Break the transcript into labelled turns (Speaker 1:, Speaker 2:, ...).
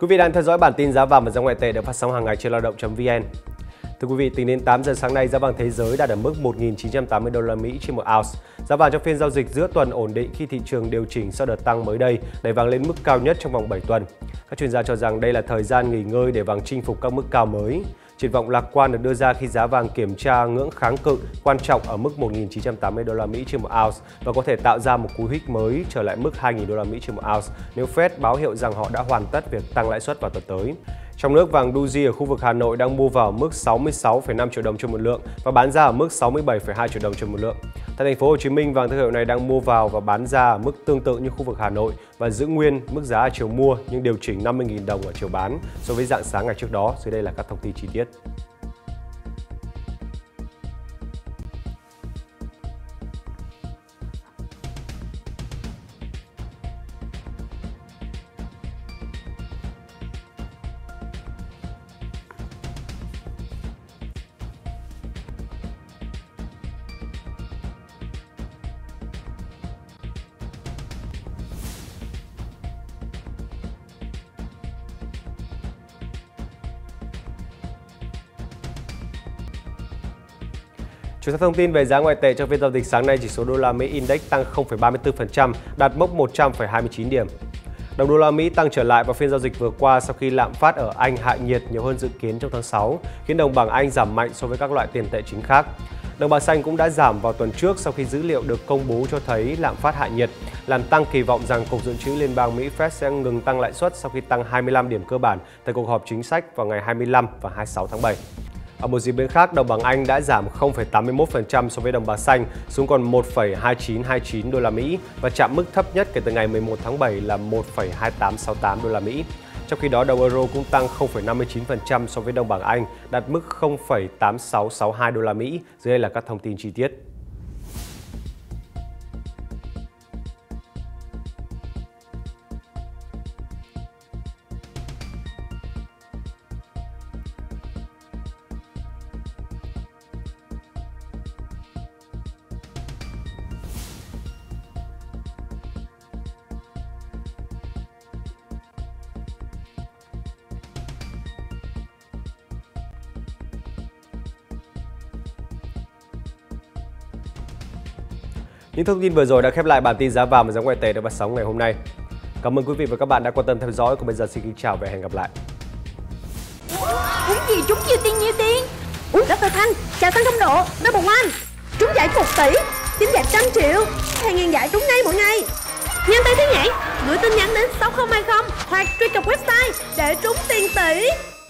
Speaker 1: Quý vị đang theo dõi bản tin giá vàng và giá ngoại tệ được phát sóng hàng ngày trên Lao động.vn. Thưa quý vị, tính đến 8 giờ sáng nay, giá vàng thế giới đạt ở mức 1.980 đô la Mỹ trên một ounce. Giá vàng trong phiên giao dịch giữa tuần ổn định khi thị trường điều chỉnh sau đợt tăng mới đây, đẩy vàng lên mức cao nhất trong vòng 7 tuần. Các chuyên gia cho rằng đây là thời gian nghỉ ngơi để vàng chinh phục các mức cao mới. Triển vọng lạc quan được đưa ra khi giá vàng kiểm tra ngưỡng kháng cự quan trọng ở mức 1.980 đô la Mỹ trên một ounce và có thể tạo ra một cú hích mới trở lại mức 2.000 đô la Mỹ trên một ounce nếu Fed báo hiệu rằng họ đã hoàn tất việc tăng lãi suất vào tuần tới. Trong nước, vàng Doji ở khu vực Hà Nội đang mua vào mức 66,5 triệu đồng trên một lượng và bán ra ở mức 67,2 triệu đồng trên một lượng. Tại thành phố Hồ Chí Minh, vàng thương hiệu này đang mua vào và bán ra ở mức tương tự như khu vực Hà Nội và giữ nguyên mức giá ở chiều mua nhưng điều chỉnh 50.000 đồng ở chiều bán so với rạng sáng ngày trước đó. Dưới đây là các thông tin chi tiết. Chuyển sang thông tin về giá ngoại tệ trong phiên giao dịch sáng nay, chỉ số đô la Mỹ Index tăng 0,34%, đạt mốc 100,29 điểm. Đồng đô la Mỹ tăng trở lại vào phiên giao dịch vừa qua sau khi lạm phát ở Anh hạ nhiệt nhiều hơn dự kiến trong tháng 6, khiến đồng bảng Anh giảm mạnh so với các loại tiền tệ chính khác. Đồng bạc xanh cũng đã giảm vào tuần trước sau khi dữ liệu được công bố cho thấy lạm phát hạ nhiệt, làm tăng kỳ vọng rằng Cục Dự trữ Liên bang Mỹ Fed sẽ ngừng tăng lãi suất sau khi tăng 25 điểm cơ bản tại cuộc họp chính sách vào ngày 25 và 26 tháng 7. Ở một diễn biến khác, đồng bảng Anh đã giảm 0,81% so với đồng bạc xanh xuống còn 1,2929 đô la Mỹ và chạm mức thấp nhất kể từ ngày 11 tháng 7 là 1,2868 đô la Mỹ. Trong khi đó, đồng euro cũng tăng 0,59% so với đồng bảng Anh, đạt mức 0,8662 đô la Mỹ. Dưới đây là các thông tin chi tiết. Những thông tin vừa rồi đã khép lại bản tin giá vàng và giá ngoại tệ được phát sóng ngày hôm nay. Cảm ơn quý vị và các bạn đã quan tâm theo dõi. Còn bây giờ xin kính chào và hẹn gặp lại.
Speaker 2: Uống gì trúng nhiều tiền. Dr. Thanh, chào Thanh Thông Độ, Number One. Trúng giải 1 tỷ, tím giải 100 triệu, hàng ngàn giải trúng ngay mỗi ngày. Nhanh tay thế nhỉ, gửi tin nhắn đến 6020 hoặc truy cập website để trúng tiền tỷ.